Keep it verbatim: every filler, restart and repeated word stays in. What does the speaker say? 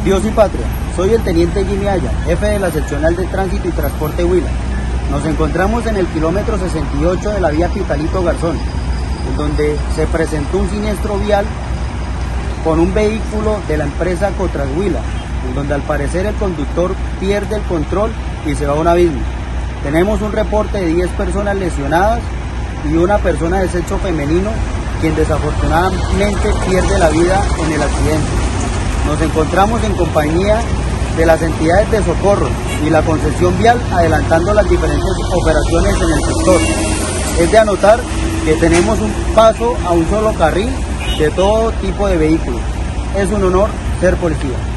Dios y patria, soy el teniente Jimmy Aya, jefe de la seccional de tránsito y transporte Huila. Nos encontramos en el kilómetro sesenta y ocho de la vía Pitalito Garzón, en donde se presentó un siniestro vial con un vehículo de la empresa Cotras Huila, en donde al parecer el conductor pierde el control y se va a un abismo. Tenemos un reporte de diez personas lesionadas y una persona de sexo femenino, quien desafortunadamente pierde la vida en el accidente. Nos encontramos en compañía de las entidades de socorro y la concesión vial adelantando las diferentes operaciones en el sector. Es de anotar que tenemos un paso a un solo carril de todo tipo de vehículos. Es un honor ser policía.